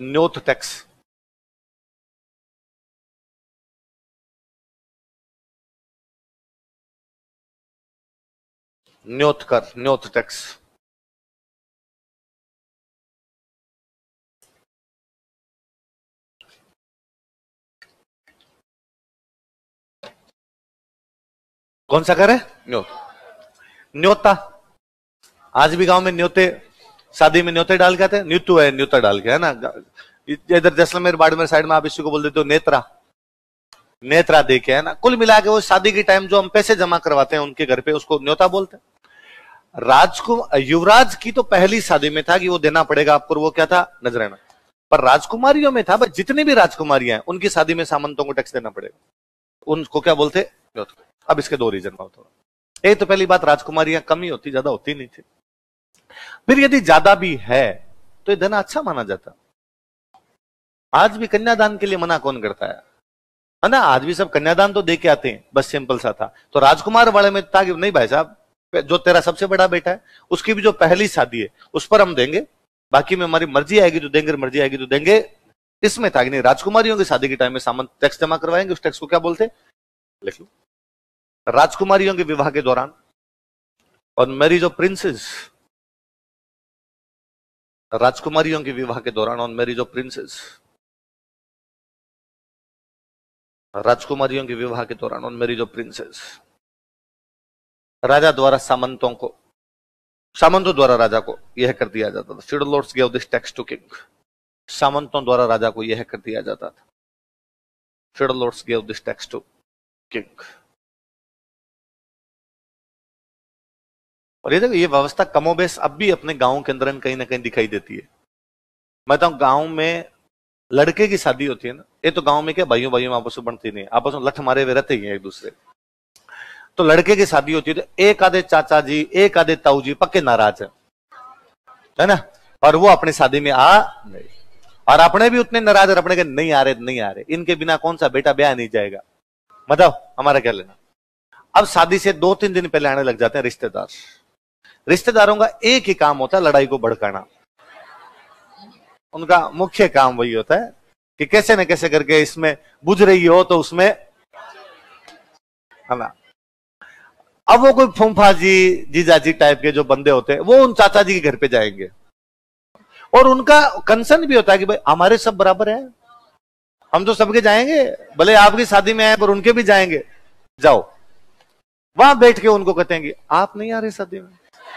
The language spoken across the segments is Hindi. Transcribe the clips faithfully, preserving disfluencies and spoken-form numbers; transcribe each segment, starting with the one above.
न्योत टैक्स। न्योत कर, न्योत टैक्स। कौन सा कर है? न्योत। न्योता, आज भी गांव में न्योते, शादी में न्योते डाल के आते हैं, न्यूतु है, न्योता डाल के, है ना। इधर जैसलमेर बाड़मेर साइड में आप इसी को बोल देते हो नेत्रा, नेत्रा दे के, है ना। कुल मिला के वो शादी के टाइम जो हम पैसे जमा करवाते हैं उनके घर पे, उसको न्योता बोलते हैं। राजकुमार, युवराज की तो पहली शादी में था कि वो देना पड़ेगा आपको, वो क्या था? नजराना। पर राजकुमारियों में था, बस जितनी भी राजकुमारियां हैं उनकी शादी में सामंतों को टैक्स देना पड़ेगा, उनको क्या बोलते? न्योता। अब इसके दो रीजन बहुत थोड़ा। एक तो पहली बात, राजकुमारियां कम ही होती, ज्यादा होती नहीं थी। फिर यदि ज्यादा भी है तो ये देना अच्छा माना जाता। आज भी कन्यादान के लिए मना कौन करता है, है ना। आज भी सब कन्यादान तो दे के आते हैं, बस सिंपल सा था। तो राजकुमार वाले में था कि नहीं भाई साहब, जो तेरा सबसे बड़ा बेटा है उसकी भी जो पहली शादी है उस पर हम देंगे, बाकी में हमारी मर्जी आएगी तो देंगे, मर्जी आएगी तो देंगे। इसमें था कि नहीं, राजकुमारियों की शादी के टाइम में सामंत टैक्स जमा करवाएंगे। उस टैक्स को क्या बोलते? लिख लो। राजकुमारियों के विवाह के दौरान और मैरिज ऑफ प्रिंसेस, राजकुमारियों के विवाह के दौरान ऑन मैरिज ऑफ प्रिंसेस, राजकुमारियों के विवाह के दौरान ऑन मैरिज ऑफ प्रिंसेस, राजा द्वारा सामंतों को, सामंतों द्वारा राजा को यह कर दिया जाता था। Feudal lords give this tax to king. सामंतों द्वारा राजा को यह कर दिया जाता था। Feudal lords give this tax to king. और ये देखो, ये व्यवस्था कमोबेश अब भी अपने गांव के अंदर कहीं ना कहीं दिखाई देती है। मैं बताऊं, गांव में लड़के की शादी होती है ना, ये तो गांव में क्या भाइयों भाइयों में आपस में बनती नहीं, आपस में लठ मारे हुए रहते ही हैं एक दूसरे। तो लड़के की शादी होती है तो एक आधे चाचा जी, एक आधे ताऊ जी पक्के नाराज है, है ना। और वो अपनी शादी में आ नहीं, और अपने भी उतने नाराज, और अपने के नहीं आ रहे नहीं आ रहे, इनके बिना कौन सा बेटा ब्याह नहीं जाएगा, बताओ हमारा क्या लेना। अब शादी से दो तीन दिन पहले आने लग जाते हैं रिश्तेदार। रिश्तेदारों का एक ही काम होता है, लड़ाई को भड़काना। उनका मुख्य काम वही होता है कि कैसे न कैसे करके इसमें बुझ रही हो तो उसमें, है ना। अब वो कोई फूफा जी, जीजाजी टाइप के जो बंदे होते हैं, वो उन चाचा जी के घर पे जाएंगे, और उनका कंसर्न भी होता है कि भाई हमारे सब बराबर हैं, हम तो सबके जाएंगे, भले आपकी शादी में आए पर उनके भी जाएंगे, जाओ। वहां बैठ के उनको कहते हैं कि आप नहीं आ रहे शादी में,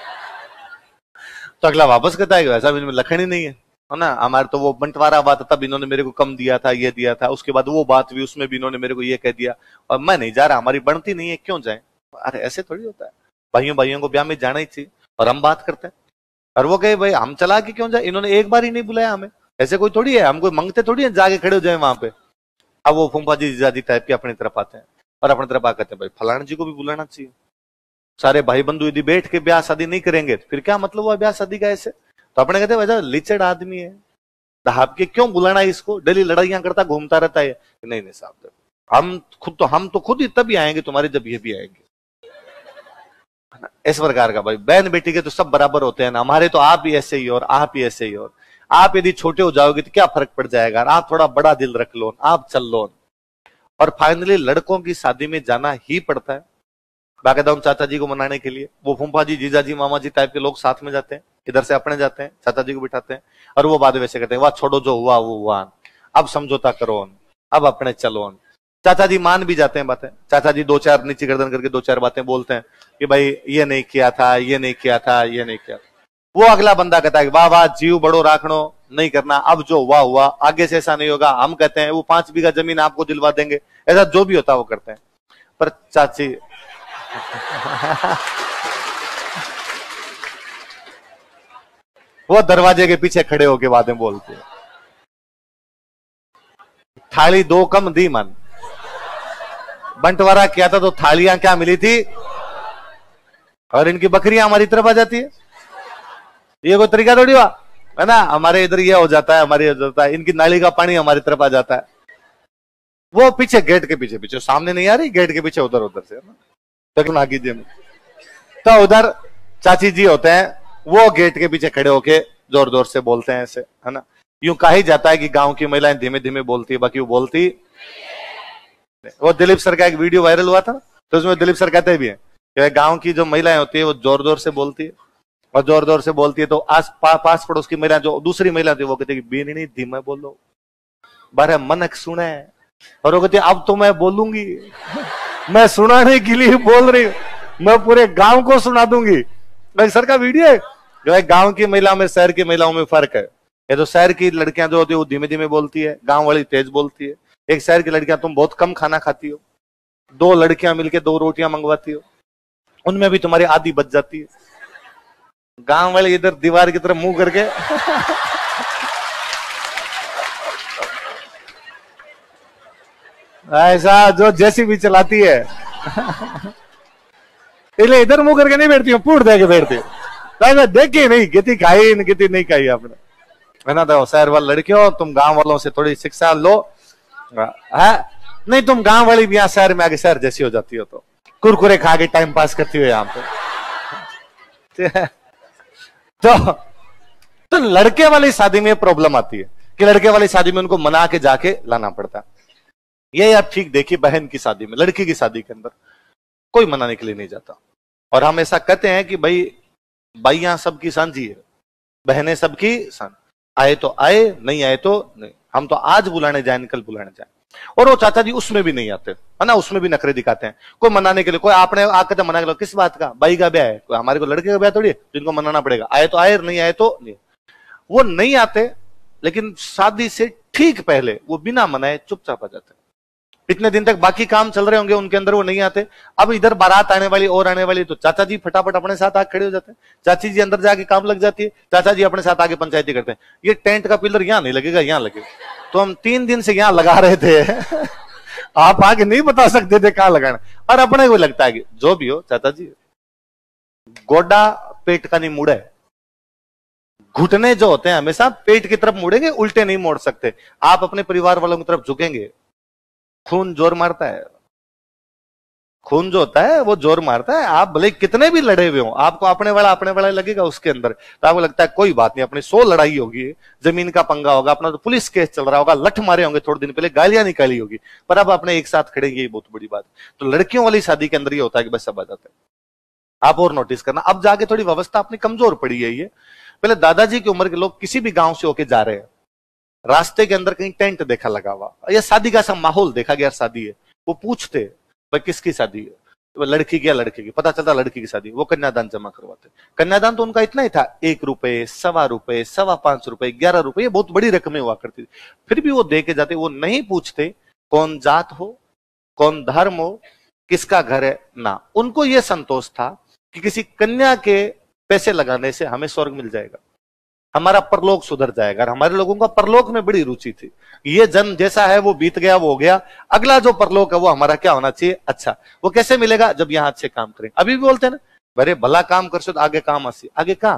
तो अगला वापस कहता है कि वैसा इनमें लखन ही नहीं है, है ना। हमारे तो वो बंटवारा बात, तब इन्होंने मेरे को कम दिया था, ये दिया था, उसके बाद वो बात भी, उसमें भी इन्होंने मेरे को ये कह दिया, और मैं नहीं जा रहा, हमारी बनती नहीं है, क्यों जाए। अरे ऐसे थोड़ी होता है, भाइयों भाइयों को ब्याह में जाना ही चाहिए, और हम बात करते हैं। और वो कहे भाई हम चला के क्यों जाए, इन्होंने एक बार ही नहीं बुलाया हमें, ऐसे कोई थोड़ी है, हम कोई मंगते थोड़ी है जाके खड़े हो जाए वहां पे। अब वो फूफा जी जीजाजी टाइप के अपनी तरफ आते हैं, और अपनी तरफ आकर कहते हैं भाई फलाना जी को भी बुलाना चाहिए। सारे भाई बंधु यदि बैठ के ब्याह शादी नहीं करेंगे फिर क्या मतलब हुआ ब्याह शादी का ऐसे। तो अपने कहते हैं वैसा लिचड़ आदमी है, साहब के क्यों बुलाना है इसको, डेली लड़ाइयां करता घूमता रहता है। नहीं नहीं साहब, हम खुद तो हम तो खुद ही तभी आएंगे तुम्हारे जब ये भी आएंगे, इस प्रकार का। भाई बहन बेटी के तो सब बराबर होते हैं ना, हमारे तो आप भी ऐसे ही और आप ही ऐसे ही, और आप यदि छोटे हो जाओगे तो क्या फर्क पड़ जाएगा, आप थोड़ा बड़ा दिल रख लो, आप चल लो। और फाइनली लड़कों की शादी में जाना ही पड़ता है, बाकायदा उन चाचा जी को मनाने के लिए। वो फूफा जी, जीजा जी, मामा जी टाइप के लोग साथ में जाते हैं, इधर से अपने जाते हैं, चाचा जी को बिठाते हैं, और वो बाद वैसे कहते हैं वाह छोड़ो जो हुआ वो हुआ, अब समझौता करो, अब अपने चलो। चाचा जी मान भी जाते हैं बातें, चाचा जी दो चार नीचे गर्दन करके दो चार बातें बोलते हैं कि भाई ये नहीं किया था, ये नहीं किया था, ये नहीं किया था। वो अगला बंदा कहता है वाह वाह जीव बड़ो राखनो, नहीं करना, अब जो हुआ हुआ, आगे से ऐसा नहीं होगा। हम कहते हैं वो पांच बीघा जमीन आपको दिलवा देंगे, ऐसा जो भी होता है वो करते हैं। पर चाची वो दरवाजे के पीछे खड़े होके बातें बोलते हैं, थाली दो कम दी मन, बंटवारा किया था तो थालियां क्या मिली थी, और इनकी बकरियां हमारी तरफ आ जाती है। ये कोई तरीका थोड़ी हुआ, है ना। हमारे इधर ये हो जाता है, हमारे हो जाता है, इनकी नाली का पानी हमारी तरफ आ जाता है। वो पीछे गेट के पीछे पीछे, सामने नहीं आ रही, गेट के पीछे उधर उधर से, है ना। ना कीजिए, तो उधर चाची जी होते हैं, वो गेट के पीछे खड़े होके जोर जोर से बोलते हैं ऐसे, है ना। यूं कहा ही जाता है कि गांव की महिलाएं धीमे धीमे बोलती है, बाकी वो बोलती। वो दिलीप सर का एक वीडियो वायरल हुआ था, तो उसमें दिलीप सर कहते भी हैं कि गांव की जो महिलाएं होती है वो जोर जोर से बोलती है, और जोर जोर से बोलती है तो आस पा, पास पड़ोस की महिला जो दूसरी महिला थी वो कहती है बीनी नहीं धीमे बोलो, बारह मनक सुने, और वो कहती है अब तो मैं बोलूंगी, मैं सुनाने के लिए बोल रही हूं, मैं पूरे गांव को सुना दूंगी। सर का वीडियो है जो है गांव की महिला में शहर की महिलाओं में फर्क है। ये तो शहर की लड़कियां जो होती है वो धीमे धीमे बोलती है, गांव वाली तेज बोलती है। एक शहर की लड़कियां तुम बहुत कम खाना खाती हो, दो लड़कियां मिलके दो रोटियां मंगवाती हो, उनमें भी तुम्हारी आधी बच जाती है। गांव वाले इधर दीवार की तरफ मुंह करके ऐसा जो जैसी भी चलाती है इसलिए इधर मुंह करके नहीं बैठती हूँ, पूछ दे के बैठती हूँ। देखी नहीं कितनी खाई कितनी नहीं खाई आपने, है ना। तो शहर वाली लड़कियों तुम गांव वालों से थोड़ी शिक्षा लो, है नहीं तुम गांव वाली भी यहाँ शहर में आगे शहर जैसी हो जाती हो, तो कुरकुरे खा के टाइम पास करती हो यहाँ पे। तो तो लड़के वाली शादी में प्रॉब्लम आती है कि लड़के वाली शादी में उनको मना के जाके लाना पड़ता है। ये आप ठीक देखिए बहन की शादी में, लड़की की शादी के अंदर कोई मनाने के लिए नहीं जाता, और हम ऐसा कहते हैं कि भाई भाइयां सबकी सांझी है, बहनें सबकी सांझ, आए तो आए नहीं आए तो नहीं, हम तो आज बुलाने जाए कल बुलाने जाए। और वो चाचा जी उसमें भी नहीं आते, है ना, उसमें भी नखरे दिखाते हैं। कोई मनाने के लिए, कोई आपने आकर मना के लो, किस बात का, भाई का ब्याह है, कोई हमारे को लड़के का ब्याह थोड़ी है जिनको मनाना पड़ेगा, आए तो आए नहीं आए तो नहीं। वो नहीं आते, लेकिन शादी से ठीक पहले वो बिना मनाए चुपचाप आ जाते। इतने दिन तक बाकी काम चल रहे होंगे उनके अंदर, वो नहीं आते। अब इधर बारात आने वाली और आने वाली, तो चाचा जी फटाफट अपने साथ आके खड़े हो जाते हैं, चाची जी अंदर जाके काम लग जाती है, चाचा जी अपने साथ आगे पंचायती करते हैं। ये टेंट का पिलर यहां नहीं लगेगा, यहां लगेगा, तो हम तीन दिन से यहां लगा रहे थे आप आगे नहीं बता सकते थे कहां लगाना, और अपने को लगता है कि जो भी हो चाचा जी, गोडा पेट का नहीं मुड़ा है, घुटने जो होते हैं हमेशा पेट की तरफ मुड़ेंगे, उल्टे नहीं मोड़ सकते। आप अपने परिवार वालों की तरफ झुकेंगे, खून जोर मारता है, खून जो होता है वो जोर मारता है। आप भले कितने भी लड़े हुए हो, आपको अपने वाला अपने वाला लगेगा उसके अंदर, तो आपको लगता है कोई बात नहीं, अपनी सौ लड़ाई होगी, जमीन का पंगा होगा, अपना तो पुलिस केस चल रहा होगा, लठ मारे होंगे थोड़े दिन पहले, गालियां निकाली होगी, पर अब अपने एक साथ खड़े, ये बहुत बड़ी बात। तो लड़कियों वाली शादी के अंदर ये होता है कि बस सब आ जाता है। आप और नोटिस करना, अब जाके थोड़ी व्यवस्था अपनी कमजोर पड़ी है। ये पहले दादाजी की उम्र के लोग किसी भी गांव से होके जा रहे हैं, रास्ते के अंदर कहीं टेंट देखा लगा हुआ, या शादी का सा माहौल देखा गया, शादी है, वो पूछते भाई किसकी शादी है, तो लड़की की या लड़के की, पता चलता लड़की की शादी, वो कन्यादान जमा करवाते। कन्यादान तो उनका इतना ही था, एक रुपए, सवा रुपए, सवा पांच रुपए, ग्यारह रुपए, ये बहुत बड़ी रकमें हुआ करती थी। फिर भी वो दे के जाते, वो नहीं पूछते कौन जात हो, कौन धर्म हो, किसका घर है, ना, उनको ये संतोष था कि किसी कन्या के पैसे लगाने से हमें स्वर्ग मिल जाएगा, हमारा परलोक सुधर जाएगा। हमारे लोगों का परलोक में बड़ी रुचि थी, ये जन्म जैसा है वो बीत गया, वो हो गया, अगला जो परलोक है वो हमारा क्या होना चाहिए, अच्छा। वो कैसे मिलेगा, जब यहां अच्छे काम करें। अभी भी बोलते हैं ना, अरे भला काम कर सो तो आगे काम आसी, आगे कहां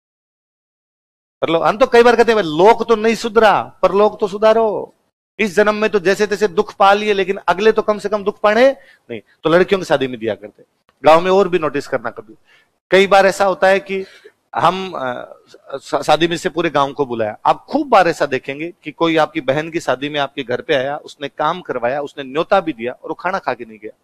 परलोक। हम तो कई बार कहते हैं लोक तो नहीं सुधरा, परलोक तो सुधारो। इस जन्म में तो जैसे तैसे दुख पा लिए, लेकिन अगले तो कम से कम दुख पड़े नहीं। तो लड़कियों की शादी में दिया करते। गांव में और भी नोटिस करना, कभी कई बार ऐसा होता है कि हम शादी में से पूरे गांव को बुलाया। आप खूब बार ऐसा देखेंगे कि कोई आपकी बहन की शादी में आपके घर पे आया, उसने काम करवाया, उसने न्योता भी दिया, और वो खाना खा के नहीं गया।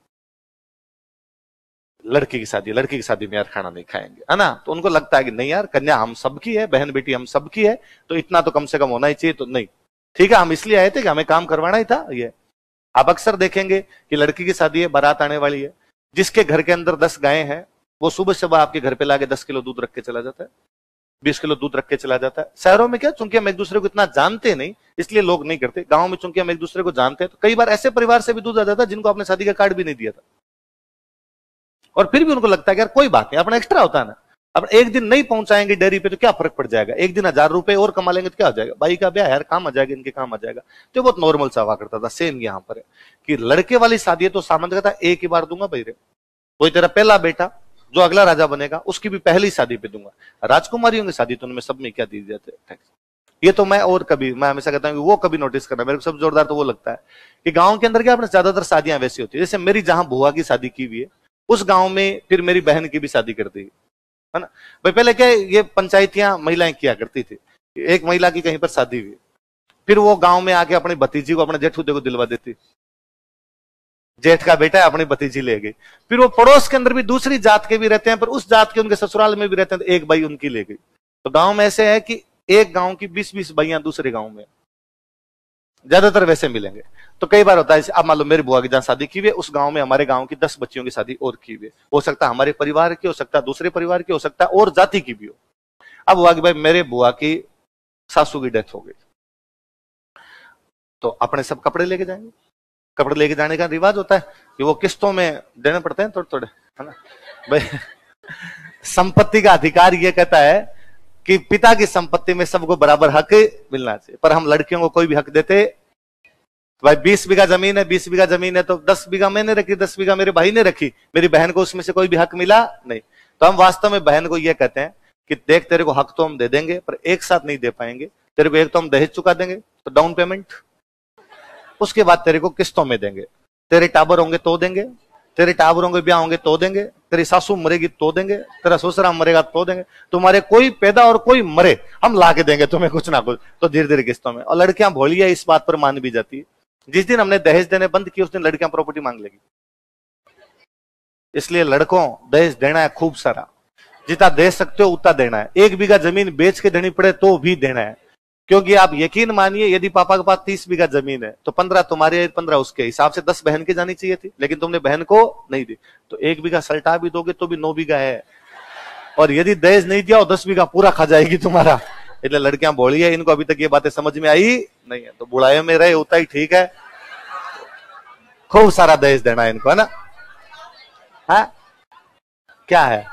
लड़की की शादी, लड़की की शादी में यार खाना नहीं खाएंगे, है ना, तो उनको लगता है कि नहीं यार, कन्या हम सबकी है, बहन बेटी हम सबकी है, तो इतना तो कम से कम होना ही चाहिए। तो नहीं, ठीक है, हम इसलिए आए थे कि हमें काम करवाना ही था। ये आप अक्सर देखेंगे कि लड़की की शादी है, बारात आने वाली है, जिसके घर के अंदर दस गायें हैं, वो सुबह सुबह आपके घर पे लाके दस किलो दूध रख के चला जाता है, बीस किलो दूध रख के चला जाता है। शहरों में क्या, चूंकि हम एक दूसरे को इतना जानते नहीं, इसलिए लोग नहीं करते। गांव में चूंकि हम एक दूसरे को जानते हैं, तो कई बार ऐसे परिवार से भी दूध आ जाता है जिनको आपने शादी का कार्ड भी नहीं दिया था, और फिर भी उनको लगता है कि यार कोई बात नहीं, अपना एक्स्ट्रा होता है ना। अब एक दिन नहीं पहुंचाएंगे डेयरी पे तो क्या फर्क पड़ जाएगा, एक दिन हजार रुपए और कमा लेंगे तो क्या हो जाएगा, भाई का ब्याह यार, काम आ जाएगा, इनके काम आ जाएगा। तो बहुत नॉर्मल सा हुआ करता था। सेम यहाँ पर है कि लड़के वाली शादी है तो सामंत कहता एक ही बार दूंगा भाई रे, वही तेरा पहला बेटा जो अगला राजा बनेगा उसकी भी पहली शादी पे दूंगा। राजकुमारियों की शादी तो उनमें सब में क्या दी जाते हैं। ये तो मैं और कभी मैं हमेशा कहता हूँ कि वो कभी नोटिस करना, मेरे को सब जोरदार तो वो लगता है कि गांव के अंदर क्या अपने ज्यादातर शादियां वैसी होती है। जैसे मेरी जहां बुआ की शादी की हुई है, उस गांव में फिर मेरी बहन की भी शादी कर दी, है ना भाई। पहले क्या ये पंचायतियां महिलाएं किया करती थी, एक महिला की कहीं पर शादी हुई, फिर वो गांव में आके अपनी भतीजी को अपने जेठूदे को दिलवा देती, जेठ का बेटा है अपनी भतीजी ले गई। फिर वो पड़ोस के अंदर भी दूसरी जात के भी रहते हैं, पर उस जात के उनके ससुराल में भी रहते हैं, तो एक भाई उनकी ले गई। तो गांव में ऐसे है कि एक गांव की बीस बीस भाइयां दूसरे गांव में, ज्यादातर वैसे मिलेंगे। तो कई बार होता है, अब मान लो मेरी बुआ की जहां शादी की हुई है, उस गांव में हमारे गांव की दस बच्चियों की शादी और की हुई है। हो सकता है हमारे परिवार की, हो सकता है दूसरे परिवार की, हो सकता है और जाति की भी हो। अब हुआ कि भाई मेरे बुआ की सासू की डेथ हो गई, तो अपने सब कपड़े लेके जाएंगे। कपड़े लेके जाने का रिवाज होता है कि वो किस्तों में देने पड़ते हैं थोड़े थोड़े, है ना भाई। संपत्ति का अधिकार ये कहता है कि पिता की संपत्ति में सबको बराबर हक मिलना चाहिए, पर हम लड़कियों को कोई भी हक देते। भाई बीस बीघा जमीन है, बीस बीघा जमीन है तो दस बीघा मैंने रखी, दस बीघा मेरे भाई ने रखी, मेरी बहन को उसमें से कोई भी हक मिला नहीं। तो हम वास्तव में बहन को यह कहते हैं कि देख तेरे को हक तो हम दे देंगे, पर एक साथ नहीं दे पाएंगे। तेरे को एक तो हम दहेज चुका देंगे, तो डाउन पेमेंट, उसके बाद तेरे को किस्तों में देंगे। तेरे टाबर होंगे तो देंगे, तेरे टाबर होंगे ब्याह होंगे तो देंगे, तेरी सासू मरेगी तो देंगे, तेरा ससुरा मरेगा तो देंगे, तुम्हारे कोई पैदा और कोई मरे हम ला के देंगे तुम्हें कुछ ना कुछ। तो धीरे धीरे किस्तों में। और लड़कियां भोली है, इस बात पर मान भी जाती है। जिस दिन हमने दहेज देने बंद किए उस दिन लड़कियां प्रॉपर्टी मांग लेगी। इसलिए लड़कों दहेज देना है खूब सारा, जितना दे सकते हो उतना देना है। एक बीघा जमीन बेच के देनी पड़े तो भी देना है, क्योंकि आप यकीन मानिए यदि पापा के पास तीस बीघा जमीन है तो पंद्रह तुम्हारे पंद्रह उसके हिसाब से दस बहन की जानी चाहिए थी, लेकिन तुमने बहन को नहीं दी, तो एक बीघा सल्टा भी दोगे तो भी नौ बीघा है। और यदि दहेज नहीं दिया दस बीघा पूरा खा जाएगी तुम्हारा। इसलिए लड़कियां बोली है, इनको अभी तक ये बातें समझ में आई नहीं है, तो बुढ़ाई में रहे उतना ही ठीक है। खूब सारा दहेज देना है इनको, है ना। है क्या है,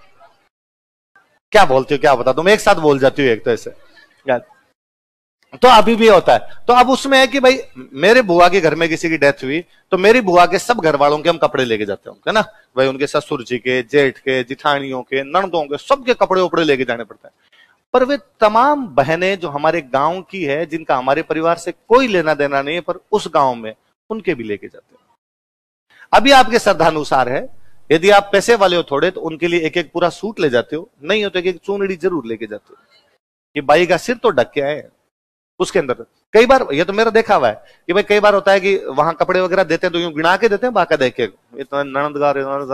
क्या बोलती हो, क्या बता, तुम एक साथ बोल जाती हो एक तो ऐसे। तो अभी भी होता है। तो अब उसमें है कि भाई मेरे बुआ के घर में किसी की डेथ हुई तो मेरी बुआ के सब घर वालों के हम कपड़े लेके जाते हैं, है ना भाई। उनके ससुर जी के, जेठ के, जिठानियों के, ननदों के, सबके कपड़े उपड़े लेके जाने पड़ते हैं। पर वे तमाम बहनें जो हमारे गांव की है, जिनका हमारे परिवार से कोई लेना देना नहीं है, पर उस गांव में उनके भी लेके जाते हैं। अभी आपके श्रद्धानुसार है, यदि आप पैसे वाले हो थोड़े तो उनके लिए एक एक पूरा सूट ले जाते हो, नहीं हो तो एक एक चूनड़ी जरूर लेके जाते हो कि बाई का सिर तो ढक के आए। उसके अंदर कई बार, ये तो मेरा देखा हुआ है कि भाई कई बार होता है कि वहां कपड़े वगैरह देते हैं तो यूं गिना के देते हैं, बाका देख के इतना ननदगार।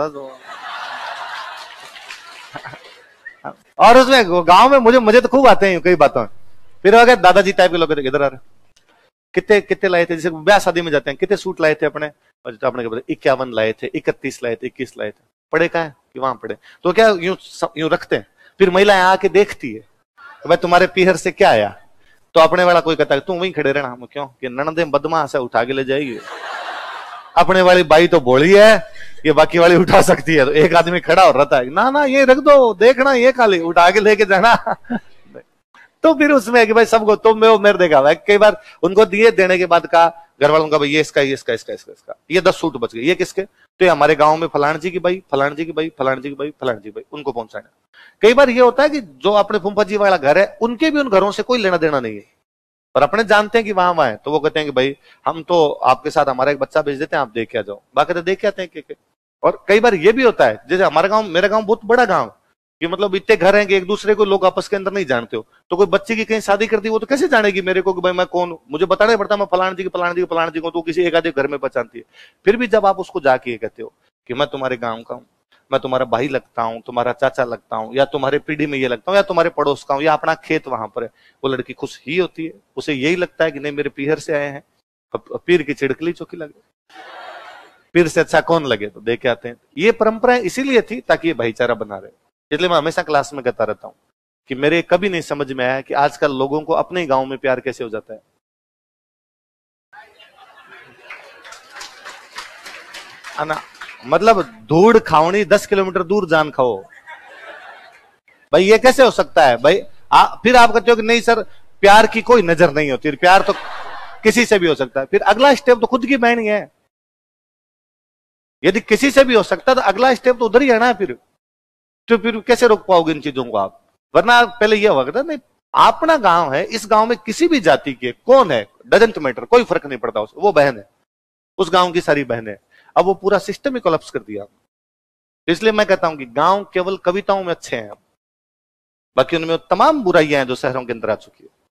और उसमें गांव में मुझे मजे तो खूब आते हैं कई बातों में। फिर अगर दादाजी टाइप के लोग इधर आ रहे, कितने कितने लाए थे, जैसे ब्याह शादी में जाते हैं, कितने सूट लाए थे अपने, और अपने इक्यावन लाए थे, इकतीस लाए थे, इक्कीस लाए थे, पड़े का है कि वहां पड़े, तो क्या यूं यूं रखते हैं। फिर महिलाएं आके देखती है भाई तुम्हारे पीहर से क्या आया, तो अपने वाला कोई कहता है तुम वहीं खड़े रहना, हम क्यों कि ननदे बदमाश है उठा के ले जाएगी। अपने वाली बाई तो बोली है ये बाकी वाली उठा सकती है, तो एक आदमी खड़ा हो रहता है, ना ना ये रख दो, देखना ये खाली उठा के लेके जाना। तो फिर उसमें है कि भाई सबको तुम में वो मेरे देखा हुआ है। कई बार उनको दिए देने के बाद का घर वालों का भाई ये इसका, ये इसका, इसका, इसका, इसका, ये दस सूट बच गए, ये किसके, तो ये हमारे गांव में फलान जी की भाई, फलान जी की भाई, फलान जी की भाई, फलान जी भाई, उनको पहुंचाना। कई बार ये होता है कि जो अपने फूफा जी वाला घर है उनके भी उन घरों से कोई लेना देना नहीं है, पर अपने जानते हैं कि वहां वहां है, तो वो कहते हैं कि भाई हम तो आपके साथ हमारा एक बच्चा भेज देते हैं, आप देख के आ जाओ, बाकी तो देख के आते हैं के, के। और कई बार ये भी होता है, जैसे हमारा गांव, मेरा गांव बहुत बड़ा गांव कि मतलब इतने घर हैं कि एक दूसरे को लोग आपस के अंदर नहीं जानते हो, तो कोई बच्चे की कहीं शादी करती वो तो कैसे जानेगी मेरे को कि भाई मैं कौन, मुझे बताना पड़ता मैं फलान जी की फलान जी की फलान जी को, तो किसी एक आधे घर में पहचानती है। फिर भी जब आप उसको जाके कहते हो कि मैं तुम्हारे गाँव का हूँ, मैं तुम्हारा भाई लगता हूँ, तुम्हारा चाचा लगता हूँ, या तुम्हारे पीढ़ी में ये लगता हूँ, या तुम्हारे पड़ोस का हूँ, या अपना खेत वहां पर है, वो लड़की खुश ही होती है। उसे यही लगता है कि नहीं मेरे पीहर से आए हैं, पीर की चिड़कली चौकी लगे, पीर से अच्छा कौन लगे, तो देख के आते हैं। ये परंपरा इसीलिए थी ताकि ये भाईचारा बना रहे। इसलिए मैं हमेशा क्लास में कहता रहता हूं कि मेरे कभी नहीं समझ में आया कि आजकल लोगों को अपने गांव में प्यार कैसे हो जाता है। ना मतलब धूड़ खावनी दस किलोमीटर दूर जान खाओ, भाई ये कैसे हो सकता है भाई। आ, फिर आप कहते हो कि नहीं सर प्यार की कोई नजर नहीं होती, प्यार तो किसी से भी हो सकता है। फिर अगला स्टेप तो खुद की बहन ही है, यदि किसी से भी हो सकता है तो अगला स्टेप तो उधर ही है ना। फिर तो फिर कैसे रोक पाओगे इन चीजों को आप, वरना पहले यह होगा नहीं अपना गांव है, इस गांव में किसी भी जाति के कौन है डजंट मैटर, कोई फर्क नहीं पड़ता, उसको वो बहन है, उस गांव की सारी बहन है। अब वो पूरा सिस्टम ही कोलैप्स कर दिया। इसलिए मैं कहता हूं कि गांव केवल कविताओं में अच्छे हैं, बाकी उनमें तमाम बुराइयां हैं जो शहरों के अंदर आ चुकी है।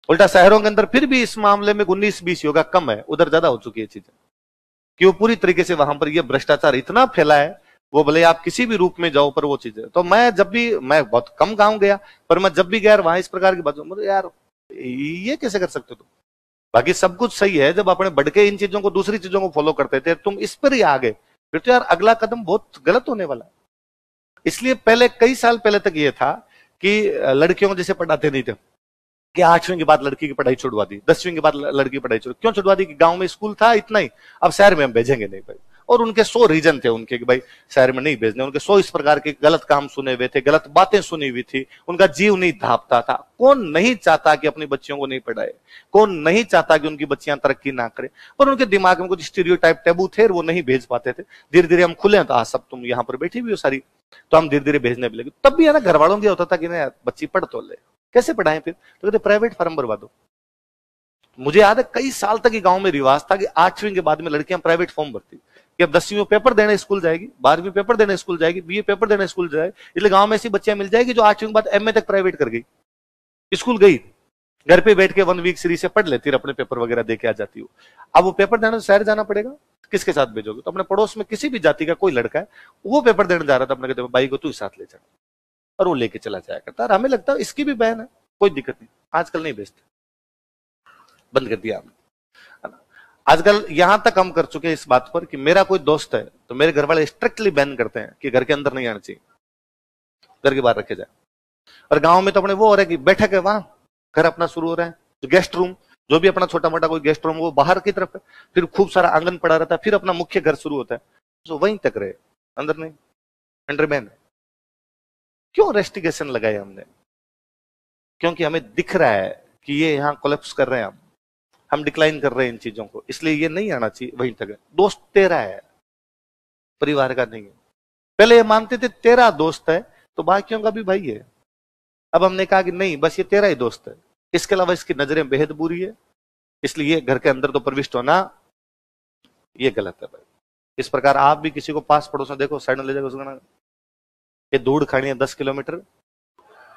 उल्टा शहरों के अंदर फिर भी इस मामले में उन्नीस बीस योगा कम है, उधर ज्यादा हो चुकी है चीजें, कि वो पूरी तरीके से वहां पर ये भ्रष्टाचार इतना फैला है, वो भले आप किसी भी रूप में जाओ पर वो चीजें। तो मैं जब भी, मैं बहुत कम गांव गया, पर मैं जब भी गया वहां इस प्रकार की बातों, मतलब यार ये कैसे कर सकते हो तुम? बाकी सब कुछ सही है, जब अपने बढ़ के इन चीजों को, दूसरी चीजों को फॉलो करते थे, तुम इस पर ही आ गए, फिर तो यार अगला कदम बहुत गलत होने वाला है। इसलिए पहले, कई साल पहले तक ये था कि लड़कियों को जैसे पढ़ाते नहीं थे, कि आठवीं के बाद लड़की की पढ़ाई छुड़वा दी, दसवीं के बाद लड़की की पढ़ाई छुड़वा, क्यों छुड़वा दी? कि गांव में स्कूल था इतना ही, अब शहर में हम भेजेंगे नहीं भाई। और उनके सौ रीजन थे उनके कि भाई शहर में नहीं भेजने, उनके सौ इस प्रकार के गलत काम सुने हुए थे, गलत बातें सुनी हुई थी, उनका जीव नहीं धापता था। कौन नहीं चाहता कि अपनी बच्चियों को नहीं पढ़ाए, कौन नहीं चाहता कि उनकी बच्चियां तरक्की ना करें, पर उनके दिमाग में कुछ स्टीरियोटाइप टैबू थे, वो नहीं भेज पाते थे। धीरे धीरे हम खुले, तो आज सब तुम यहाँ पर बैठी हुई हो सारी, तो हम धीरे धीरे भेजने भी लगे। तब भी है ना, घर वालों की होता था कि ना बच्ची पढ़ तो ले, कैसे पढ़ाएं? फिर तो कहते प्राइवेट फॉर्म भरवा दो। मुझे याद है कई साल तक गांव में रिवाज था कि आठवीं के बाद में लड़कियां प्राइवेट फॉर्म भरती, कि अब दसवीं में पेपर देने स्कूल जाएगी, बारहवीं पेपर देने स्कूल जाएगी, बीए पेपर देने स्कूल जाएगी। इसलिए गांव में ऐसी बच्चियां मिल जाएगी जो आठवीं के बाद एमए तक प्राइवेट कर गई, स्कूल गई, घर पे बैठ के वन वीक सीरीज से पढ़ लेती, अपने पेपर वगैरह दे के आ जाती हो। अब वो पेपर देने शहर जाना पड़ेगा, किसके साथ भेजोगे? तो अपने पड़ोस में किसी भी जाति का कोई लड़का है, वो पेपर देने जा रहा था, अपने कहते भाई को तू साथ ले जा, और वो लेके चला जाया करता। और हमें लगता है इसकी भी बहन है, कोई दिक्कत नहीं, आजकल नहीं भेजते, बंद कर दिया हमने। आजकल यहां तक हम कर चुके हैं इस बात पर कि मेरा कोई दोस्त है तो मेरे घर वाले स्ट्रिक्टली बैन करते हैं कि घर के अंदर नहीं आना चाहिए, घर के बाहर रखे जाए। और गांव में तो अपने वो हो रहा है कि बैठक है वहां, घर अपना शुरू हो रहा है, तो गेस्ट रूम, जो भी अपना छोटा मोटा कोई गेस्ट रूम वो बाहर की तरफ है, फिर खूब सारा आंगन पड़ा रहता है, फिर अपना मुख्य घर शुरू होता है, तो वहीं तक रहे, अंदर नहीं, अंडर बैन है। क्यों रेस्ट्रिक्शन लगाए हमने? क्योंकि हमें दिख रहा है कि ये यहाँ कोलैप्स कर रहे हैं, हम हम डिक्लाइन कर रहे हैं इन चीजों को, इसलिए ये नहीं आना चाहिए, वहीं तक है। दोस्त तेरा है, परिवार का नहीं है। पहले ये मानते थे तेरा दोस्त है तो बाकियों का भी भाई है, अब हमने कहा कि नहीं, बस ये तेरा ही दोस्त है, इसके अलावा इसकी नजरें बेहद बुरी है, इसलिए घर के अंदर तो प्रविष्ट होना ये गलत है भाई। इस प्रकार आप भी किसी को पास पड़ोस में देखो, साइड में ले जाकर ये दूर खानी है दस किलोमीटर,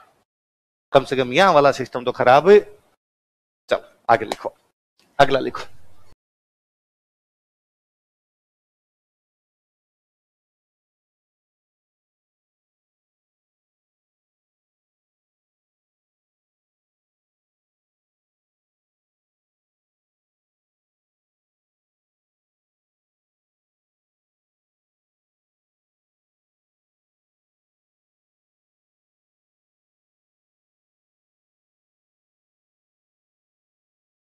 कम से कम यहां वाला सिस्टम तो खराब है। चलो आगे लिखो, अगला लिखो।